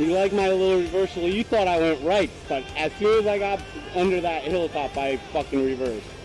You like my little reversal? You thought I went right, but as soon as I got under that hilltop, I fucking reversed.